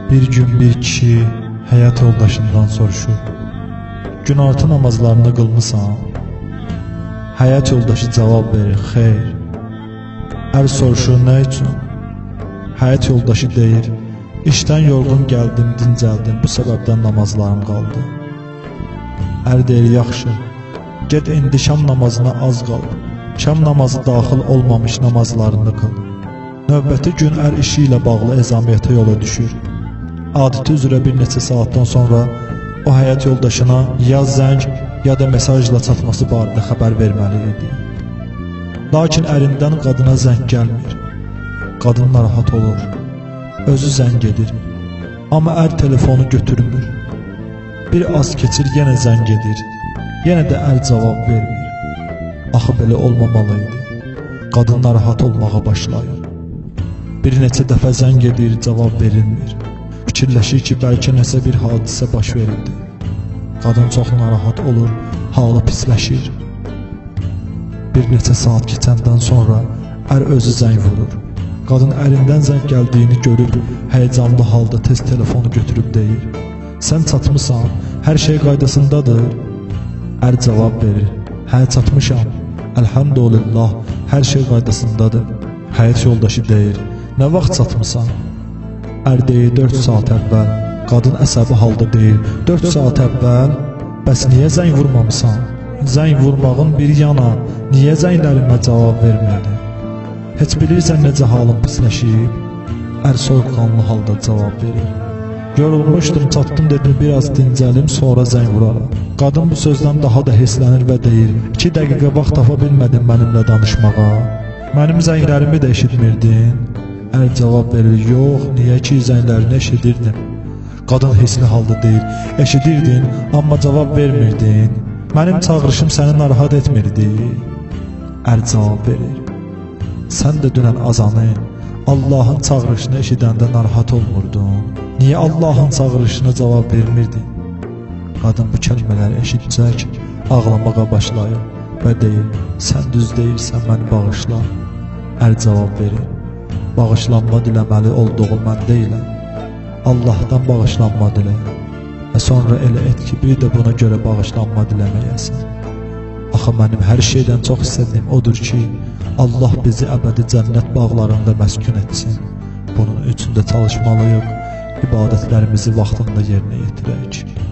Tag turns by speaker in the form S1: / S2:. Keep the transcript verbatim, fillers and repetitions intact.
S1: Bir gün bir kişi həyat yoldaşından soruşur: günorta namazlarını qılmısan? Həyat yoldaşı cavab verir: xeyr. Ər soruşur: nə üçün? Həyat yoldaşı deyir: işdən yorğun gəldim, dincəldim, bu səbəbdən namazlarım qaldı. Ər deyir: yaxşı, get indi şam namazına az qaldı, şam namazı daxil olmamış namazlarını qıl. Növbəti gün ər işi ilə bağlı ezamiyyətə yola düşür. Adəti üzrə bir neçə saatdan sonra o həyat yoldaşına ya zəng ya da mesajla çatması barədə xəbər verməli idi. Lakin ərindən qadına zəng gəlmir. Qadın narahat olur, özü zəng edir, amma ər telefonu götürmür. Bir az keçir, yenə zəng edir, yenə də ər cavab vermir. Axı belə olmamalıydı. Qadın narahat olmağa başlayır. Bir neçə dəfə zəng edir, cavab verilmir. Fikirləşir ki, bəlkə nəsə bir hadisə baş verildi. Qadın çox narahat olur, halı pisləşir. Bir neçə saat keçəndən sonra ər özü zəng vurur. Qadın ərindən zəng gəldiyini görüb, həyəcanlı halda tez telefonu götürüb deyir: sən çatmısan, hər şey qaydasındadır. Ər cavab verir: hə, çatmışam, əlhəmdülillah, hər şey qaydasındadır. Həyat yoldaşı deyir: nə vaxt çatmısan? Ər deyir: dörd saat əvvəl. Qadın əsəbi halda deyir: dörd saat əvvəl? Bəs niyə zəng vurmamısan? Zəng vurmağın bir yana, niyə zənglərimə cavab vermədin? Heç bilirsən necə halım pisləşib? Ər soyuqqanlı halda cavab verir: yorulmuşdum, çatdım, dedim biraz dincəlim, sonra zəng vuraram. Qadın bu sözdən daha da hirslənir və deyir: iki dəqiqə vaxt tapa bilmədin mənimlə danışmağa? Mənim zənglərimi də eşitmirdin? Ər cavab verir: yox, niyə ki, zənglərini eşidirdim. Qadın hissli halda deyir: eşidirdin, amma cavab vermirdin. Mənim çağırışım səni narahat etmirdi. Ər cavab verir: sən də dünən azanın, Allahın çağırışını eşidəndə narahat olmurdun. Niyə Allahın çağırışına cavab vermirdin? Qadın bu kəlmələri eşitcək, ağlamağa başlayır və deyir: sən düz deyirsən, məni bağışla. Ər cavab verir: bağışlanma diləməli olduğum mən deyiləm. Allahdan bağışlanma dilə və sonra elə et ki, bir də buna görə bağışlanma diləməyəsən. Axı mənim hər şeydən çox istədiyim odur ki, Allah bizi əbədi cənnət bağlarında məskun etsin. Bunun üçün də çalışmalıyıq, ibadətlərimizi vaxtında yerinə yetirək.